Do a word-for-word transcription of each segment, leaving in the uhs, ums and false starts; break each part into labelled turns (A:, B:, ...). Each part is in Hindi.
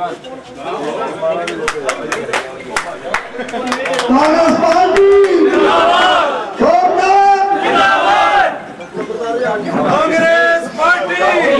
A: Congress party Congress party.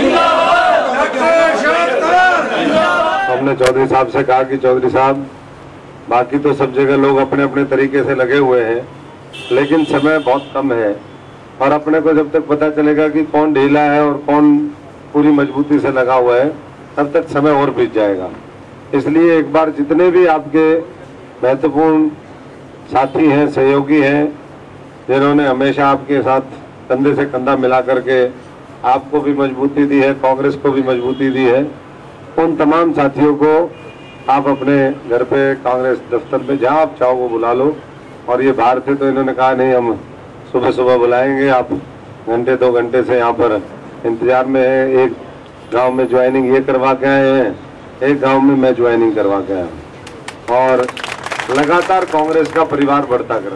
B: हमने चौधरी साहब से कहा कि चौधरी साहब, बाकी तो सब जगह लोग अपने अपने तरीके से लगे हुए हैं, लेकिन समय बहुत कम है और अपने को जब तक पता चलेगा कि कौन ढीला है और कौन पूरी मजबूती से लगा हुआ है, तब तक समय और बीत जाएगा। इसलिए एक बार जितने भी आपके महत्वपूर्ण साथी हैं, सहयोगी हैं, जिन्होंने हमेशा आपके साथ कंधे से कंधा मिला करके आपको भी मजबूती दी है, कांग्रेस को भी मजबूती दी है, उन तमाम साथियों को आप अपने घर पे, कांग्रेस दफ्तर पे, जहां आप चाहो वो बुला लो। और ये बाहर थे तो इन्होंने कहा नहीं, हम सुबह सुबह बुलाएंगे, आप घंटे दो घंटे से यहाँ पर इंतजार में है। एक गांव में ज्वाइनिंग ये करवा के आए हैं, एक गांव में मैं ज्वाइनिंग करवा के आया हूँ और लगातार कांग्रेस का परिवार बढ़ता कर रहा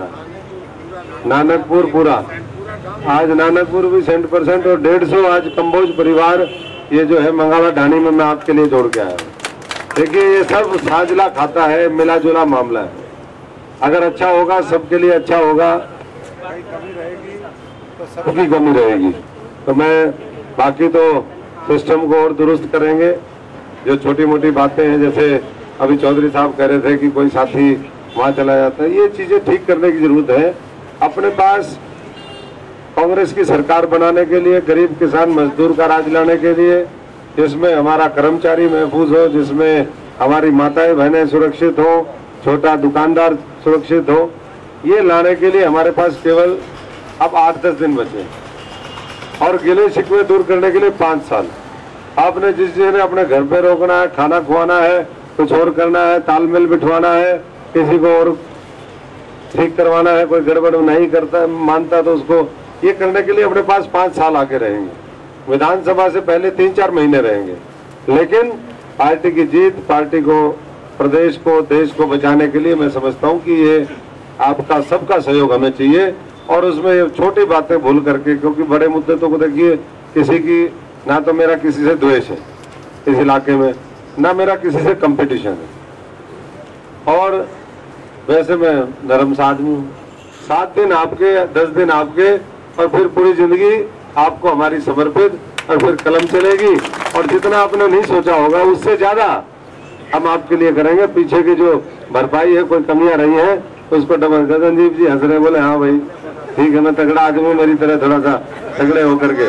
B: है। नानकपुर पूरा, आज नानकपुर भी सेंट परसेंट और डेढ़ सौ आज कंबोज परिवार ये जो है मंगावा ढाणी में मैं आपके लिए जोड़ के आया हूँ। देखिए ये सब साझला खाता है, मिला जुला मामला है। अगर अच्छा होगा सबके लिए अच्छा होगा, कमी रहेगी तो सबकी कमी रहेगी। तो मैं बाकी तो सिस्टम को और दुरुस्त करेंगे। जो छोटी मोटी बातें हैं, जैसे अभी चौधरी साहब कह रहे थे कि कोई साथी वहां चला जाता है, ये चीजें ठीक करने की जरूरत है। अपने पास कांग्रेस की सरकार बनाने के लिए, गरीब किसान मजदूर का राज लाने के लिए, जिसमें हमारा कर्मचारी महफूज हो, जिसमें हमारी माताएं बहनें सुरक्षित हो, छोटा दुकानदार सुरक्षित हो, ये लाने के लिए हमारे पास केवल अब आठ दस दिन बचे और गिले शिकवे दूर करने के लिए पांच साल। आपने जिस चीज अपने घर पे रोकना है, खाना खुआना है, कुछ और करना है, तालमेल बिठवाना है, किसी को और ठीक करवाना है, कोई गड़बड़ नहीं करता मानता तो उसको ये करने के लिए अपने पास पांच साल आगे रहेंगे। विधानसभा से पहले तीन चार महीने रहेंगे, लेकिन पार्टी की जीत, पार्टी को, प्रदेश को, देश को बचाने के लिए मैं समझता हूं कि ये आपका सबका सहयोग हमें चाहिए। और उसमें छोटी बातें भूल करके, क्योंकि बड़े मुद्दे तो देखिए, किसी की ना तो मेरा किसी से द्वेष है इस इलाके में, ना मेरा किसी से कंपटीशन है, और वैसे मैं नरम सा आदमी हूँ। सात दिन आपके, दस दिन आपके, और फिर पूरी जिंदगी आपको हमारी समर्पित, और फिर कलम चलेगी और जितना आपने नहीं सोचा होगा उससे ज्यादा हम आपके लिए करेंगे। पीछे की जो भरपाई है, कोई कमियां रही है उसको डबल। गगनदीप जी हंस रहे, बोले हाँ भाई ठीक है, मैं तगड़ा आदमी, मेरी तरह थोड़ा सा तगड़े होकर के।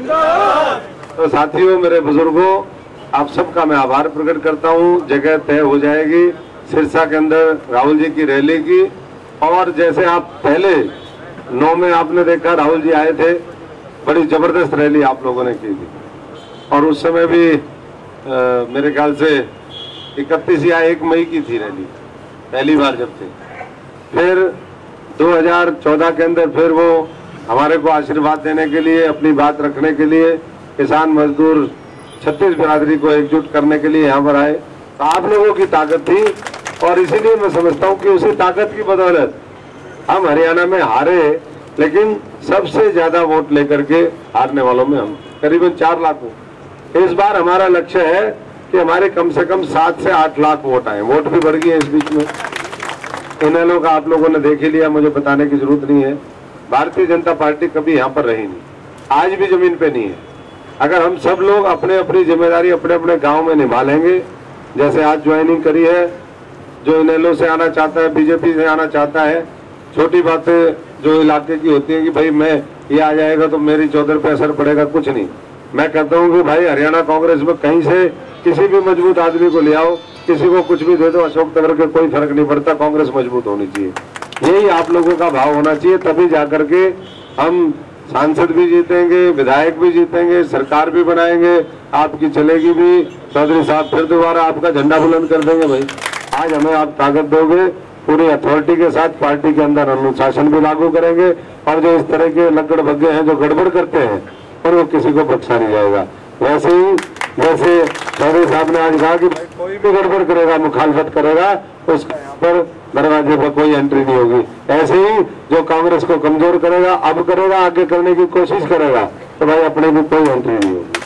B: तो साथियों, मेरे बुजुर्गों, आप सबका मैं आभार प्रकट करता हूँ। जगह तय हो जाएगी सिरसा के अंदर राहुल जी की रैली की, और जैसे आप पहले नौ में आपने देखा राहुल जी आए थे, बड़ी जबरदस्त रैली आप लोगों ने की थी, और उस समय भी आ, मेरे ख्याल से इकतीस या एक मई की थी रैली, पहली बार जब थे। फिर दो हज़ार चौदह के अंदर फिर वो हमारे को आशीर्वाद देने के लिए, अपनी बात रखने के लिए, किसान मजदूर छत्तीस बिरादरी को एकजुट करने के लिए यहाँ पर आए। तो आप लोगों की ताकत थी, और इसीलिए मैं समझता हूँ कि उसी ताकत की बदौलत हम हरियाणा में हारे, लेकिन सबसे ज्यादा वोट लेकर के हारने वालों में हम करीबन चार लाख हो। इस बार हमारा लक्ष्य है कि हमारे कम से कम सात से आठ लाख वोट आए। वोट भी बढ़ गई है इस बीच में। इनेलो का आप लोगों ने देख ही लिया, मुझे बताने की जरूरत नहीं है। भारतीय जनता पार्टी कभी यहाँ पर रही नहीं, आज भी जमीन पे नहीं है। अगर हम सब लोग अपने अपनी जिम्मेदारी अपने अपने गाँव में निभा लेंगे, जैसे आज ज्वाइनिंग करी है, जो इनेलो से आना चाहता है, बीजेपी से आना चाहता है, छोटी बातें जो इलाके की होती है कि भाई मैं ये आ जाएगा तो मेरी चौधर पे असर पड़ेगा, कुछ नहीं। मैं कहता हूँ कि भाई हरियाणा कांग्रेस में कहीं से किसी भी मजबूत आदमी को ले आओ, किसी को कुछ भी दे दो, अशोक तंवर के कोई फर्क नहीं पड़ता, कांग्रेस मजबूत होनी चाहिए। यही आप लोगों का भाव होना चाहिए, तभी जाकर के हम सांसद भी जीतेंगे, विधायक भी जीतेंगे, सरकार भी बनाएंगे, आपकी चलेगी भी। चौधरी साहब फिर दोबारा आपका झंडा बुलंद कर देंगे। भाई आज हमें आप ताकत दोगे, पूरी अथॉरिटी के साथ पार्टी के अंदर अनुशासन भी लागू करेंगे, और जो इस तरह के लकड़ भग्गे हैं जो गड़बड़ करते हैं, और वो किसी को बख्शा नहीं जाएगा। वैसे ही जैसे चौधरी साहब ने आज कहा कि भाई कोई भी गड़बड़ करेगा, मुखालफत करेगा, उसका यहाँ पर दरवाजे पर कोई एंट्री नहीं होगी। ऐसे ही जो कांग्रेस को कमजोर करेगा, अब करेगा, आगे करने की कोशिश करेगा, तो भाई अपने भी कोई एंट्री नहीं होगी।